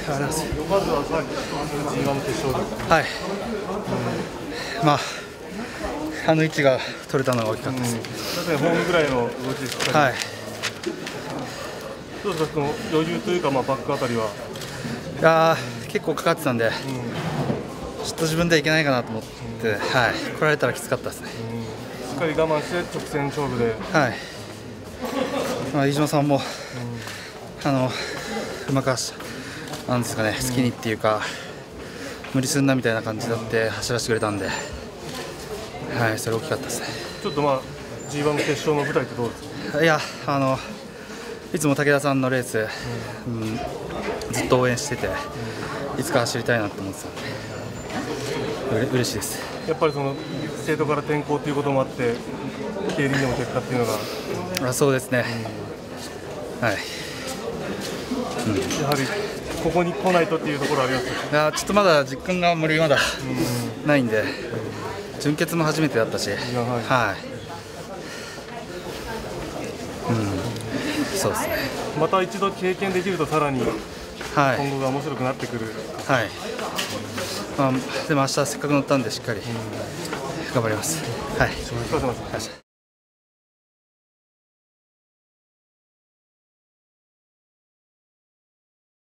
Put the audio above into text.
ありがとうございます。 まずはさっき G1 の決勝で、 はい、まあ、あの位置が取れたのが大きかったです。 確かにホームぐらいの動きですか。 はい。 どうですか、その余裕というか、バックあたりは。 いや結構かかってたんで、ちょっと自分ではいけないかなと思って、はい、来られたらきつかったですね。 しっかり我慢して直線勝負で。 はい。飯島さんも、うまくなんですかね、好きにっていうか、無理すんなみたいな感じだって走らせてくれたんで、はい、それ大きかったですね。 ちょっとG1 の決勝の舞台ってどうですか。 いや、いつも武田さんのレース、ずっと応援してて、いつか走りたいなと思ってたんで、嬉しいです。 やっぱりその生徒から転校ということもあって、競輪でも結果っていうのが。 そうですね。はい。 やはりここに来ないとっていうところあります。 いや、ちょっとまだ実感があんまりまだないんで、準決も初めてだったし、はい。そうですね。 また一度経験できるとさらに今後が面白くなってくる。 はい。でも明日せっかく乗ったんでしっかり頑張ります。はい。 お疲れ様です。